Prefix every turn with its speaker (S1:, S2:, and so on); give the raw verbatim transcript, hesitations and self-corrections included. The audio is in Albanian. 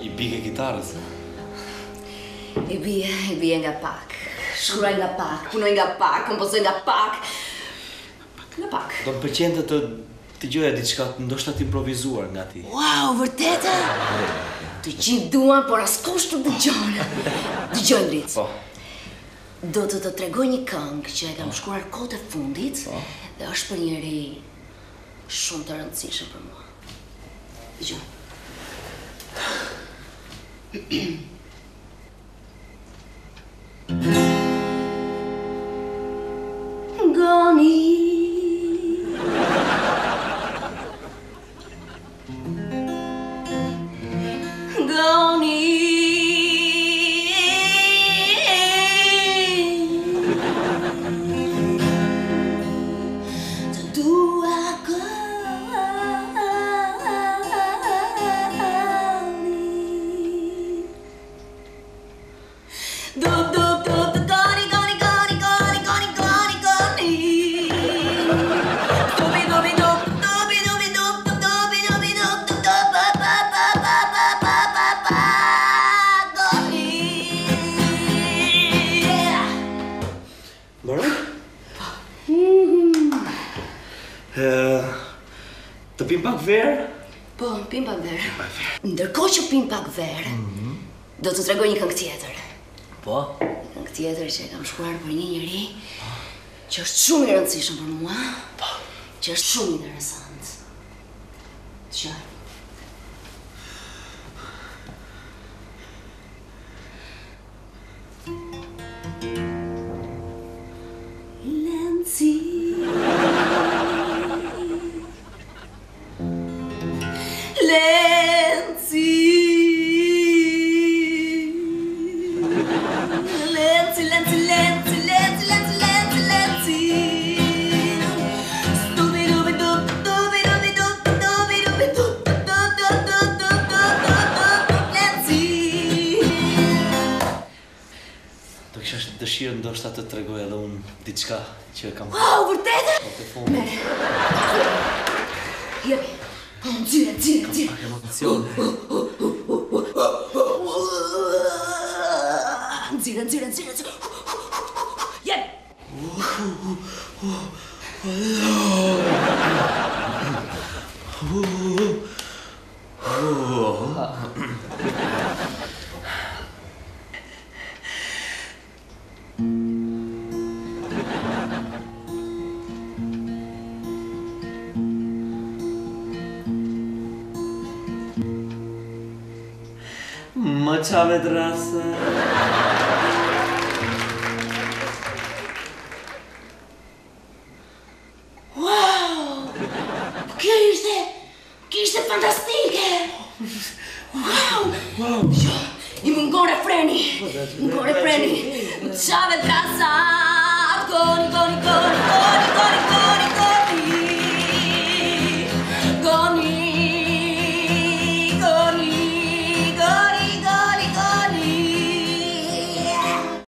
S1: I bike kitarës?
S2: I bie, i bie nga pak. Shkruaj nga pak, punoj nga pak, kompozoj nga pak. Nga pak.
S1: Do më pëlqente të të gjoja diçka ndoshta të improvizuar nga ti.
S2: Wow, vërtetë? Të gjithë duan, por askush të dëgjon. Dëgjoj Dric.
S1: Po.
S2: Do të të tregoj një këngë që e kam shkruar kohët e fundit dhe është për njëri shumë të rëndësishëm për mua. Dëgjoj. Goni Goni Të dua
S1: Të pim pak verë?
S2: Po, pim pak verë. Ndërkohë që pim pak verë, do të tregoj një këngë tjetër.
S1: Po?
S2: Një këngë tjetër që e kam shkruar për një njeri që është shumë i rëndësishëm për mua, që është shumë interesant. Dëgjoj. Lenzi Lenzi Lenzi, Lenzi, Lenzi, Lenzi, Lenzi, Lenzi, Lenzi Stupidubidu, dubidubidu, dubidubidu, Lenzi
S1: Do kisha dëshirë ndoshta të tregoj edhe unë diçka që kam...
S2: Wow, vërtetë?
S1: Po, të fundit.
S2: Mere. Jepi. Nxirë, nxirë, nxirë.
S1: Kam pak emocione.
S2: Nxirë, nxirë, nxirë, nxirë. Jepi.
S1: Më qave të rasa.
S2: Wow! Kjo ishte... Kjo ishte fantastike! Wow! Jo, i mungon refreni! Mungon refreni! Më qave të rasa! Goni, goni, goni!